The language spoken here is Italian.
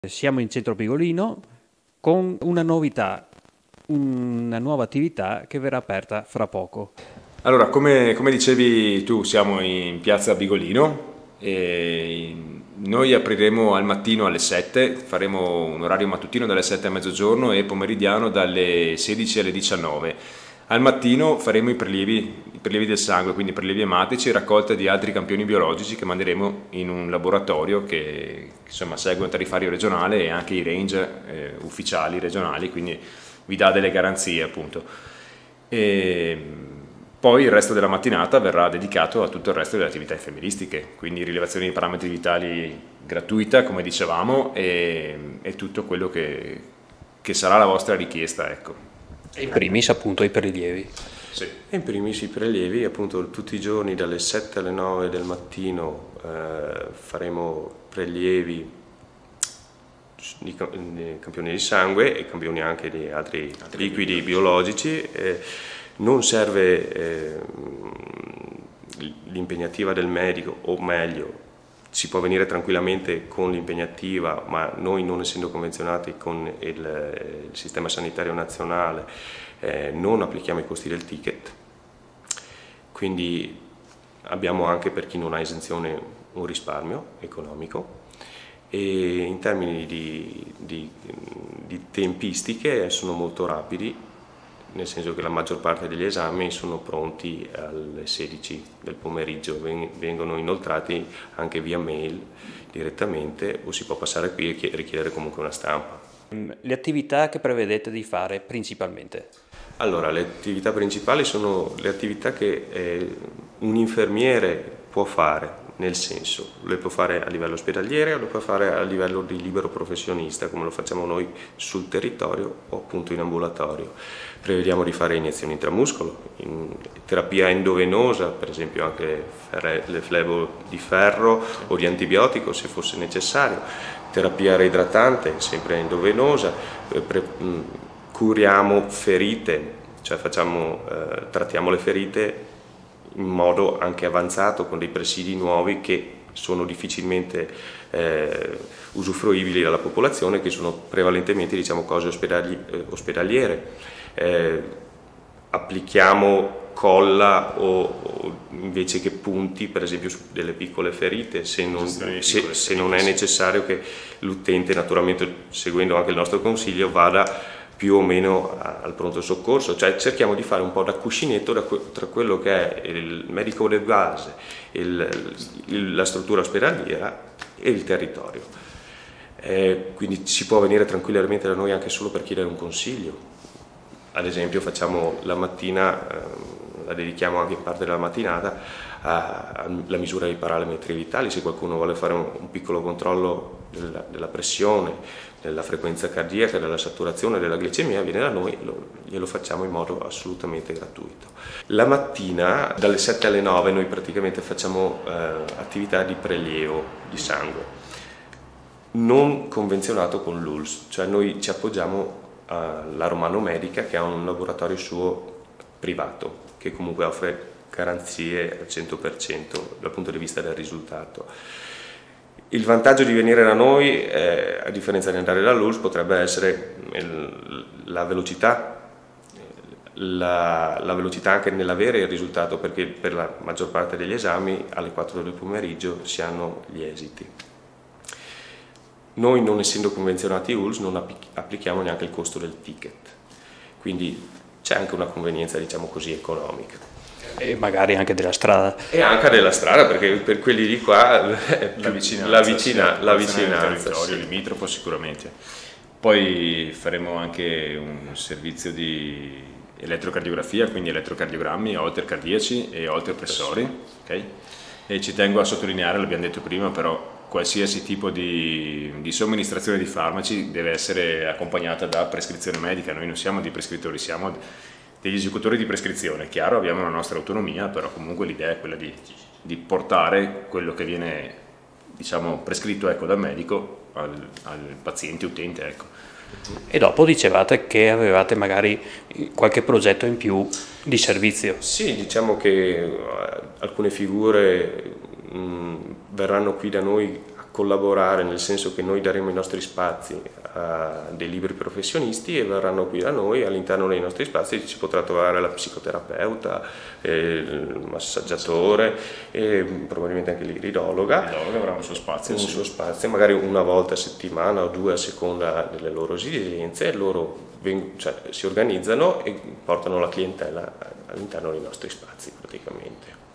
Siamo in centro Pigolino con una novità, una nuova attività che verrà aperta fra poco. Allora, come dicevi tu, siamo in piazza Bigolino e noi apriremo al mattino alle 7, faremo un orario mattutino dalle 7 a mezzogiorno e pomeridiano dalle 16 alle 19. Al mattino faremo i prelievi del sangue, quindi prelievi ematici e raccolta di altri campioni biologici che manderemo in un laboratorio che insomma, segue un tariffario regionale e anche i range ufficiali regionali, quindi vi dà delle garanzie appunto. E poi il resto della mattinata verrà dedicato a tutto il resto delle attività infermieristiche, quindi rilevazione di parametri vitali gratuita, come dicevamo, e tutto quello che sarà la vostra richiesta, ecco. E in primis appunto i prelievi. Sì. E in primis i prelievi, appunto tutti i giorni dalle 7 alle 9 del mattino faremo prelievi di campioni di sangue e campioni anche di altri liquidi biologici. Non serve l'impegnativa del medico, o meglio, si può venire tranquillamente con l'impegnativa, ma noi non essendo convenzionati con il sistema sanitario nazionale non applichiamo i costi del ticket, quindi abbiamo anche per chi non ha esenzione un risparmio economico e in termini di tempistiche sono molto rapidi, nel senso che la maggior parte degli esami sono pronti alle 16 del pomeriggio, vengono inoltrati anche via mail direttamente o si può passare qui e richiedere comunque una stampa. Le attività che prevedete di fare principalmente? Allora, le attività principali sono le attività che un infermiere può fare, nel senso, le può fare a livello ospedaliere o le può fare a livello di libero professionista, come lo facciamo noi sul territorio o appunto in ambulatorio. Prevediamo di fare iniezioni intramuscolo, terapia endovenosa, per esempio anche le flebo di ferro o di antibiotico se fosse necessario, terapia reidratante, sempre endovenosa, curiamo ferite, cioè trattiamo le ferite in modo anche avanzato con dei presidi nuovi che sono difficilmente usufruibili dalla popolazione, che sono prevalentemente cose ospedaliere. Applichiamo colla o invece che punti, per esempio su delle piccole ferite, se non è necessario che l'utente, naturalmente seguendo anche il nostro consiglio, vada più o meno al pronto soccorso, cioè cerchiamo di fare un po' da cuscinetto tra quello che è il medico de base, la struttura ospedaliera e il territorio. Quindi si può venire tranquillamente da noi anche solo per chiedere un consiglio. Ad esempio facciamo la mattina, la dedichiamo anche in parte della mattinata alla misura dei parametri vitali, se qualcuno vuole fare un piccolo controllo della pressione, della frequenza cardiaca, della saturazione, della glicemia, viene da noi, glielo facciamo in modo assolutamente gratuito. La mattina dalle 7 alle 9 noi praticamente facciamo attività di prelievo di sangue, non convenzionato con l'ULSS, cioè noi ci appoggiamo alla Romano Medica, che ha un laboratorio suo privato, che comunque offre garanzie al 100% dal punto di vista del risultato. Il vantaggio di venire da noi, a differenza di andare dall'ULSS, potrebbe essere la velocità, la velocità anche nell'avere il risultato, perché per la maggior parte degli esami alle 4 del pomeriggio si hanno gli esiti. Noi, non essendo convenzionati ULSS, non applichiamo neanche il costo del ticket, quindi c'è anche una convenienza, diciamo così, economica. E magari anche della strada. E anche della strada, perché per quelli di qua la vicinanza del territorio limitrofo sicuramente. Poi faremo anche un servizio di elettrocardiografia, quindi elettrocardiogrammi, holter cardiaci e holter pressori, okay? E ci tengo a sottolineare, l'abbiamo detto prima, però qualsiasi tipo di somministrazione di farmaci deve essere accompagnata da prescrizione medica. Noi non siamo dei prescrittori, siamo degli esecutori di prescrizione. Chiaro, abbiamo la nostra autonomia, però comunque l'idea è quella di portare quello che viene, diciamo, prescritto, ecco, dal medico al paziente utente, ecco. E dopo dicevate che avevate magari qualche progetto in più di servizio. Sì, diciamo che alcune figure verranno qui da noi a collaborare, nel senso che noi daremo i nostri spazi a dei liberi professionisti e verranno qui da noi. All'interno dei nostri spazi si potrà trovare la psicoterapeuta, il massaggiatore e probabilmente anche l'iridologa. L'iridologa avrà un suo spazio. Un suo spazio, magari una volta a settimana o due a seconda delle loro esigenze, e loro si organizzano e portano la clientela all'interno dei nostri spazi praticamente.